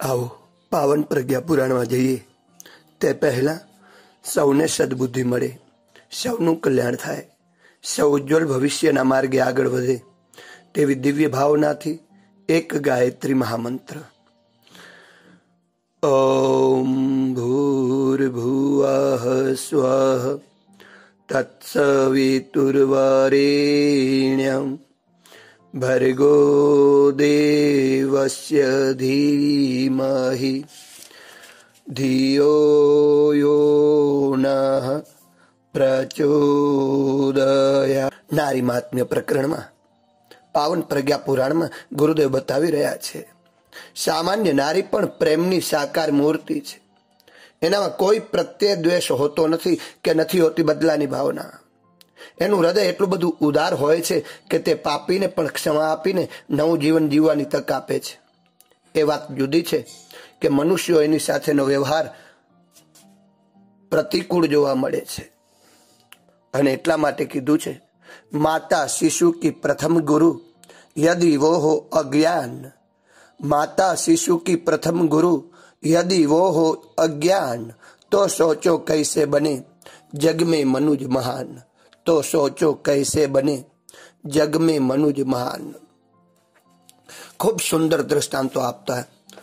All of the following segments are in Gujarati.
आओ पावन प्रज्ञा पुराण में जईए ते पहला सौने सद्बुद्धि मळे, सौનું कल्याण थाय, सौ उज्ज्वल भविष्यना मार्गे आगळ वधे तेवी दिव्य भावनाथी एक गायत्री महामंत्र। ओम भूर्भुवः स्वः तत्सवितुर्वरेण्यं भर्गो देवस्य धीमहि धियो यो नः प्रचोदयात्। नारी महात्म्य प्रकरण में पावन प्रज्ञा पुराण में गुरुदेव बतावी रह्या छे सामान्य नारी पण प्रेमनी साकार मूर्ति छे। एनामां कोई प्रत्ये द्वेष होतो नथी के नथी होती बदलानी भावना। एनुं हृदय एटલું બધું ઉદાર હોય છે કે તે પાપીને પણ ક્ષમા આપીને નવું જીવન જીવવાની તક આપે છે। એ વાત જુદી છે કે મનુષ્યો એની સાથેનો વ્યવહાર પ્રતિકૂળ જોવા મળે છે અને એટલા માટે કીધું છે माता शिशु की प्रथम गुरु यदि वो हो अज्ञान। माता शिशु की प्रथम गुरु यदि वो हो अज्ञान तो सोचो कैसे बने जग में मनुज महान। तो सोचो कैसे बने जग में मनुज महान। खूब सुंदर दृष्टांतो आपता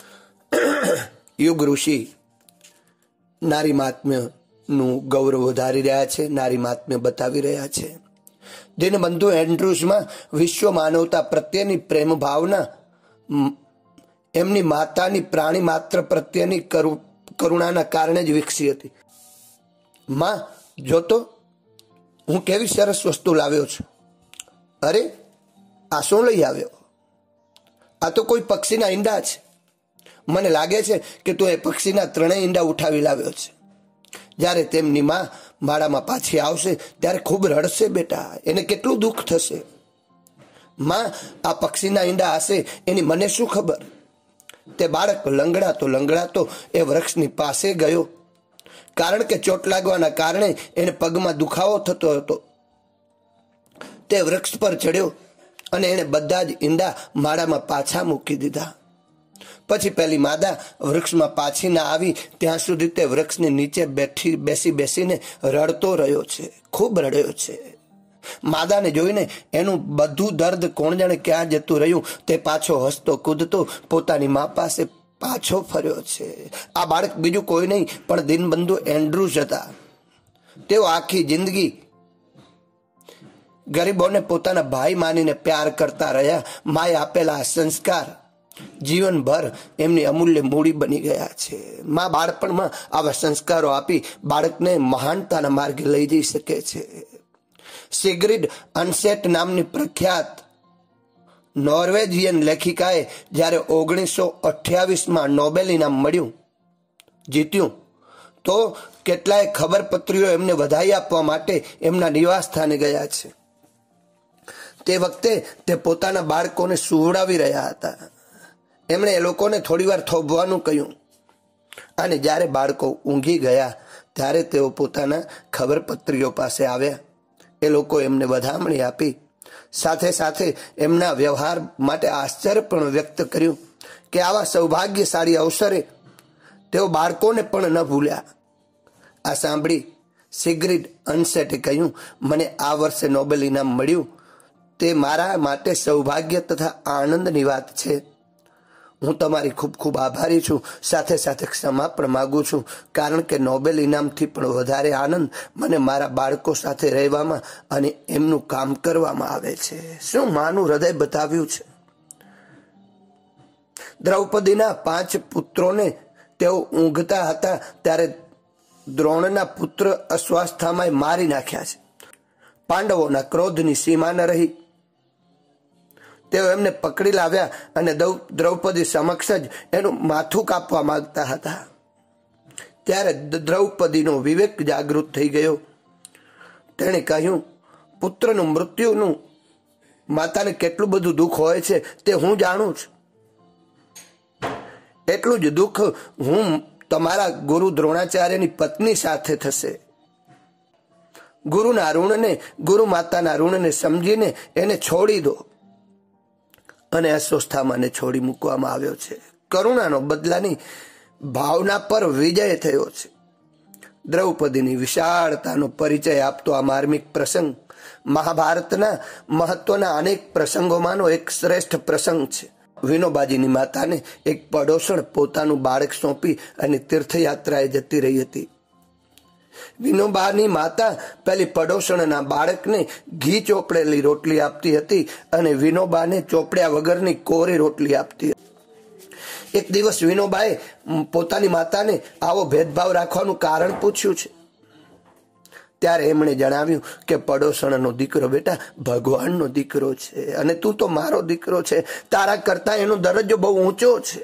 युग ऋषि नारी महात्म्य नु गौरव વધારી રહ્યા છે, નારી महात्म्य बतावी રહ્યા છે। दीनबंधु एंड्रूज में विश्व मानवता प्रत्येनी प्रेम भावना एमनी मातानी प्राणी मात्र प्रत्येनी करुणाना कारणे ज विकसी हती। मां जो तो हूँ केवी सरस वस्तु लाव्यो छुं, अरे आ शुं लई आव्यो? आ तो कोई पक्षीना ईंडा छे, मने लागे छे के तू ए पक्षीना त्रणेय ईंडा उठावी लाव्यो छे। જ્યારે તેમની માં માળામાં પાછી આવશે ત્યારે ખૂબ રડશે બેટા, એને કેટલું દુઃખ થશે। માં આ પક્ષીના ઈંડા હશે એની મને શું ખબર। તે બાળક લંગડાતો એ વૃક્ષની પાસે ગયો, કારણ કે ચોટ લાગવાના કારણે એને પગમાં દુખાવો થતો હતો। તે વૃક્ષ પર ચડ્યો અને એને બધા જ ઈંડા માળામાં પાછા મૂકી દીધા। પછી પેલી માદા વૃક્ષમાં પાછી ના આવી ત્યાં સુધી તે વૃક્ષની નીચે બેસીને રડતો રહ્યો છે, ખૂબ રડ્યો છે। માદાને જોઈને એનું બધું દર્દ કોણ જાણે ક્યાં જતું રહ્યું। તે પાછો હસતો કૂદતો પોતાની મા પાસે પાછો ફર્યો છે। આ બાળક બીજું કોઈ નહીં પણ દીનબંધુ એન્ડ્રુજ હતા। તેઓ આખી જિંદગી ગરીબોને પોતાના ભાઈ માનીને પ્યાર કરતા રહ્યા। માએ આપેલા સંસ્કાર जीवन भर एमनी अमूल्य मूड़ी बनी गया छे। मां बाळपणमां आवा संस्कारो आपी बाळकने महानताना मार्गे लई जई सके छे। सिग्रिड अनसेट नामनी प्रख्यात नॉर्वेजियन लेखिकाए ज्यारे 1928 में नोबेल इनाम मळ्युं जीत्युं तो केटलाय खबरपत्रीओ एमने वधाई आपवा माटे एमना निवास स्थाने गया छे। ते वखते ते पोताना बाळकोने सुवડાવી રહ્યા હતા। एमणे ए लोकोने थोड़ी वार थोपवानुं कह्युं अने ज्यारे बाळको ऊंघी गया त्यारे तेओ पोताना खबरपत्रीओ पासे आव्या। ए लोको एमने वधामणी आपी, साथे साथे एमना व्यवहार माटे आश्चर्य पण व्यक्त कर्युं के आवा सौभाग्यशाળી अवसरे तेओ बाळकोने पण न भूल्या। आ सांभळी सिग्रिड अनसेटे कह्युं मने आ वर्षे नोबेल इनाम मळ्युं ते मारा माटे सौभाग्य तथा आनंदनी वात छे। हूँ तमारी खूब खूब आभारी छूं, साथे साथे क्षमा पण मागू छूं, कारण के नोबेल इनाम थी पण वधारे आनंद मने मारा बाळको साथे रहेवामां अने एमनुं काम करवामां आवे छे। शुं मानुं हृदय बताव्युं छे। द्रौपदीना 5 पुत्रोने तेओ ऊंघता हता त्यारे द्रोणना पुत्र अस्वस्थामाय मारी नाख्या छे। पांडवोना क्रोधनी सीमा न रही। तेओ एमने पकड़ी लाव्या अने द्रौपदी समक्ष ज एनुं माथुं कापवा मांगता हता। त्यारे द्रौपदीनो विवेक जागृत थई गयो। तेणे कह्युं पुत्रनुं मृत्युनुं माताने केटલું બધું दुख होय छे ते हूँ जाणुं छुं। एटલું ज दुख हूँ तमारा गुरु द्रोणाचार्यनी पत्नी साथे थशे। गुरुना ऋणने गुरु माताना ऋणने समजीने एने छोड़ी दो। અને અસ્વસ્થામાને છોડી મૂકવામાં આવ્યો છે। કરુણાનો બદલાની ભાવના પર વિજય થયો છે. દ્રૌપદીની વિશાળતાનો પરિચય આપતો આ માર્મિક પ્રસંગ મહાભારતના મહત્વના અનેક પ્રસંગોમાંનો એક શ્રેષ્ઠ પ્રસંગ છે. વિનોબાજીની માતાને એક પડોશણ પોતાનું બાળક સોંપી અને તીર્થયાત્રાએ જતી રહી હતી. વિનોબાની માતા પેલી પડોશણના બાળકને ઘી ચોપડેલી રોટલી આપતી હતી અને વિનોબાને ચોપડ્યા વગરની કોરી રોટલી આપતી હતી. એક દિવસ વિનોબાએ પોતાની માતાને આવો ભેદભાવ રાખવાનું કારણ પૂછ્યું છે. ત્યારે એમણે જણાવ્યું કે પડોશણનો દીકરો બેટા ભગવાનનો દીકરો છે અને તું તો મારો દીકરો છે, તારા કરતા એનો દરજ્જો બહુ ઊંચો છે.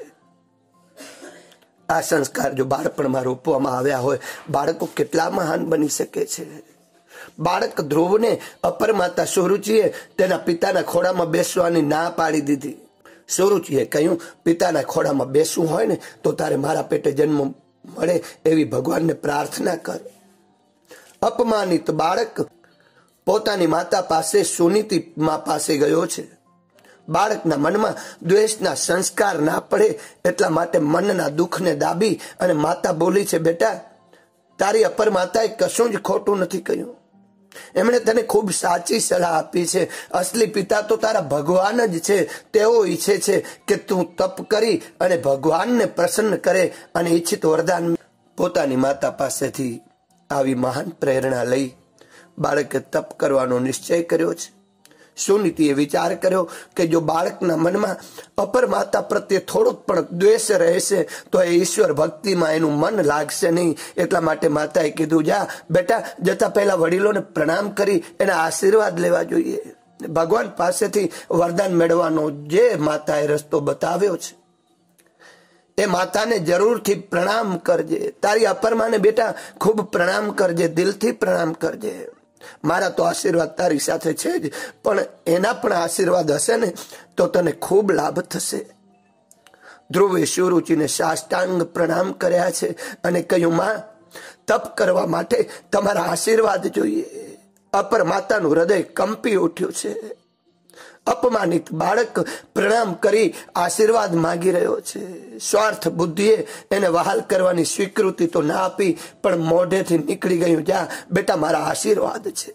આ સંસ્કાર જો બાળપણમાં રોપવામાં આવ્યા હોય, બાળકો કેટલા મહાન બની શકે છે. બાળક ધ્રુવને અપર માતા સુરુચિએ તેના પિતાના ખોળામાં બેસવાની ના પાડી દીધી. સુરુચિએ કહ્યું, પિતાના ખોળામાં બેસવું હોય ને તો તારે મારા પેટે જન્મ મળે એવી ભગવાનને પ્રાર્થના કર. અપમાનિત બાળક પોતાની માતા પાસે સુનીતિ મા પાસે ગયો છે. બાળકના મનમાં દ્વેષના સંસ્કાર ના પડે એટલા માટે મનના દુઃખને દાબી અને માતા બોલી છે, બેટા તારી અપર માતાએ કશું જ ખોટું નથી કહ્યું. એમણે તને ખૂબ સાચી સલાહ આપી છે. અસલી પિતા તો તારા ભગવાન જ છે. તેઓ ઈચ્છે છે કે તું તપ કરી અને ભગવાનને પ્રસન્ન કરે અને ઈચ્છિત વરદાન. પોતાની માતા પાસેથી આવી મહાન પ્રેરણા લઈ બાળકે તપ કરવાનો નિશ્ચય કર્યો છે. સુનીતિએ વિચાર કર્યો કે જો બાળકના મનમાં અપર માતા પ્રત્યે થોડોક પણ દ્વેષ રહેશે તો એ ઈશ્વર ભક્તિમાં એનું મન લાગશે નહીં. એટલા માટે માતાએ કીધું, જા બેટા, જતા પહેલા વડીલોને પ્રણામ કરી એના આશીર્વાદ લેવા જોઈએ. ભગવાન પાસેથી વરદાન મેળવવાનો જે માતાએ રસ્તો બતાવ્યો છે એ માતાને જરૂરથી પ્રણામ કરજે. તારી અપરમાને બેટા ખૂબ પ્રણામ કરજે, દિલથી પ્રણામ કરજે. મારા તો આશીર્વાદ તારી સાથે છે જ, પણ એના પણ આશીર્વાદ હશે ને તો તને ખૂબ લાભ થશે. ધ્રુવે સુરુચિને સાષ્ટાંગ પ્રણામ કર્યા છે અને કહ્યું, માં, તપ કરવા માટે તમારા આશીર્વાદ જોઈએ. અપર માતાનું હૃદય કંપી ઉઠ્યું છે. અપમાનિત બાળક પ્રણામ કરી આશીર્વાદ માંગી રહ્યો છે. સ્વાર્થ બુદ્ધિએ એને વહાલ કરવાની સ્વીકૃતિ તો ના આપી, પણ મોઢેથી નીકળી ગયું, જા બેટા, મારા આશીર્વાદ છે.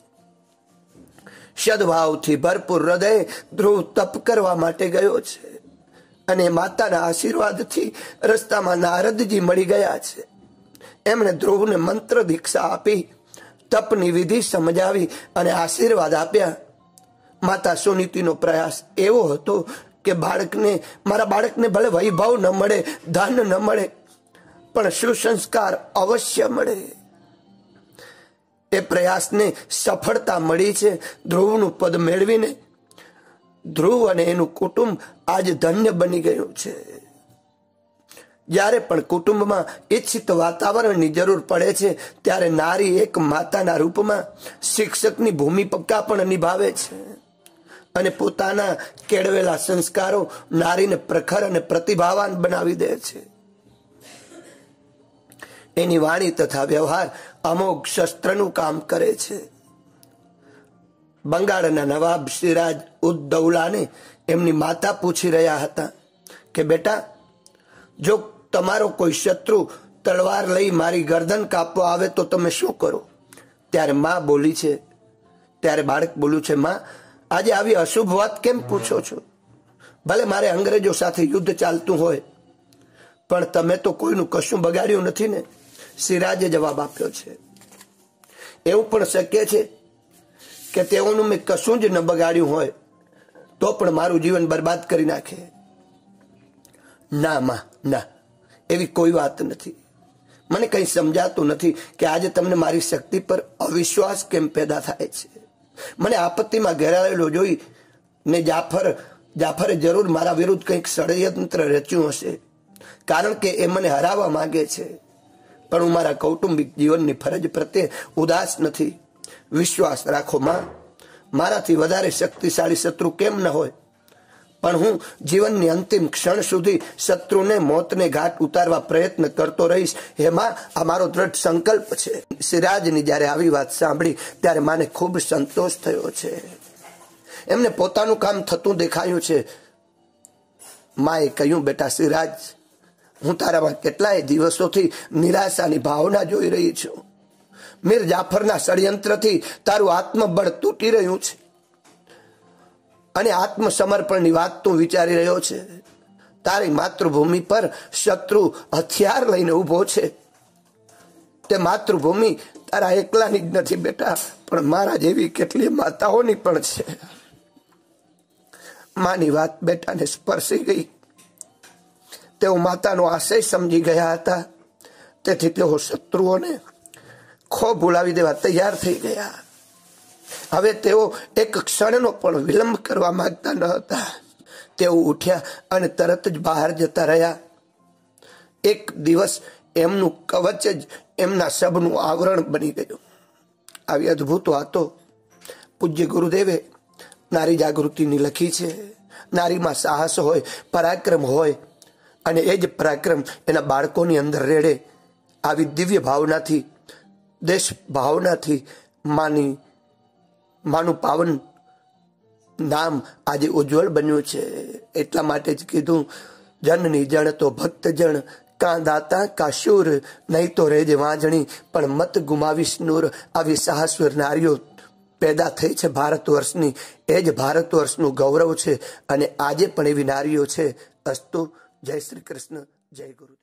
સદભાવથી ભરપૂર હૃદય ધ્રુવ તપ કરવા માટે ગયો છે અને માતાના આશીર્વાદથી રસ્તામાં નારદજી મળી ગયા છે. એમણે ધ્રુવને મંત્ર દીક્ષા આપી, તપની વિધિ સમજાવી અને આશીર્વાદ આપ્યા. માતા સુનીતિનો પ્રયાસ એવો હતો કે મારા બાળકને ભલે વૈભવ ન મળે, ધન ન મળે, પણ સુસંસ્કાર અવશ્ય મળે. એ પ્રયાસને સફળતા મળી છે. ધ્રુવનું પદ મેળવીને ધ્રુવ અને એનું કુટુંબ આજે ધન્ય બની ગયું છે. જ્યારે પણ કુટુંબમાં ઈચ્છિત વાતાવરણની જરૂર પડે છે ત્યારે નારી એક માતાના રૂપમાં શિક્ષકની ભૂમિકા પણ નિભાવે છે અને પોતાના કેળવેલા સંસ્કારો નારીને પ્રખર અને પ્રતિભાવાન બનાવી દે છે. એની વાણી તથા વ્યવહાર અમોઘ શસ્ત્રનું કામ કરે છે. બંગાળના નવાબ સિરાજ ઉદ દૌલાને એમની માતા પૂછી રહ્યા હતા કે બેટા, જો તમારો કોઈ શત્રુ તલવાર લઈ મારી ગરદન કાપવા આવે તો તમે શું કરો? ત્યારે માં બોલી છે, ત્યારે બાળક બોલ્યું છે, માં, આજે આવી અશુભ વાત કેમ પૂછો છો? ભલે મારે અંગ્રેજો સાથે યુદ્ધ ચાલતું હોય, પણ તમે તો કોઈનું કશું બગાડ્યું નથી ને. સિરાજે જવાબ આપ્યો છે. એવું પણ શક્ય છે કે તેઓનું મેં કશું જ ન બગાડ્યું હોય તો પણ મારું જીવન બરબાદ કરી નાખે. ના માં, ના, એવી કોઈ વાત નથી. મને કંઈ સમજાતું નથી કે આજે તમને મારી શક્તિ પર અવિશ્વાસ કેમ પેદા થાય છે. મને આપત્તિમાં ઘેરાયેલો જોઈ ને જાફરે જરૂર મારા વિરુદ્ધ કંઈક ષડયંત્ર રચ્યું હશે, કારણ કે એ મને હરાવવા માંગે છે. પણ હું મારા કૌટુંબિક જીવનની ફરજ પ્રત્યે ઉદાસ નથી. વિશ્વાસ રાખો માં, મારાથી વધારે શક્તિશાળી શત્રુ કેમ ન હોય, પણ હું જીવનની અંતિમ ક્ષણ સુધી શત્રુને મોતને ઘાટ ઉતારવા પ્રયત્ન કરતો રહીશ. એમાં આ મારો દ્રઢ સંકલ્પ છે. સિરાજની જ્યારે આવી વાત સાંભળી ત્યારે માને ખૂબ સંતોષ થયો છે. એમને પોતાનું કામ થતું દેખાયું છે. માએ કહ્યું, બેટા સિરાજ, હું તારામાં કેટલાય દિવસોથી નિરાશાની ભાવના જોઈ રહી છું. મીર જાફરના ષડયંત્રથી તારું આત્મબળ તૂટી રહ્યું છે અને આત્મસમર્પણની વાત તું વિચારી રહ્યો છે. તારી માતૃભૂમિ પર શત્રુ હથિયાર લઈને ઉભો છે. તે માતૃભૂમિ તારા એકલાની જ નથી બેટા, પણ મારા જેવી કેટલી માતાઓની પણ છે. માની વાત બેટાને સ્પર્શી ગઈ. તેઓ માતાનો આશય સમજી ગયા હતા, તેથી તેઓ શત્રુઓને ખો બોલાવી દેવા તૈયાર થઈ ગયા. હવે તેઓ એક ક્ષણનો પણ વિલંબ કરવા માંગતા ન હતા. તેઓ ઉઠ્યા અને તરત જ બહાર જતા રહ્યા. એક દિવસ એમનું કવચ જ એમના સબનું આવરણ બની ગયું. આવી અદ્ભુત વાતો પૂજ્ય ગુરુદેવે નારી જાગૃતિની લખી છે. નારીમાં સાહસ હોય, પરાક્રમ હોય, અને એ જ પરાક્રમ એના બાળકોની અંદર રેડે. આવી દિવ્ય ભાવનાથી, દેશ ભાવનાથી માનું પાવન નામ આજે ઉજ્જવળ બન્યું છે. એટલા માટે જ કીધું, જનની જણ તો ભક્ત જણ, કાં દાતા કા શૂર, નહીં તો રેજ વાંજણી પણ મત ગુમાવીશ નૂર. આવી સાહસવીર નારીઓ પેદા થઈ છે ભારત વર્ષની. એ જ ભારત વર્ષનું ગૌરવ છે અને આજે પણ એવી નારીઓ છે. અસ્તુ. જય શ્રી કૃષ્ણ. જય ગુરુ.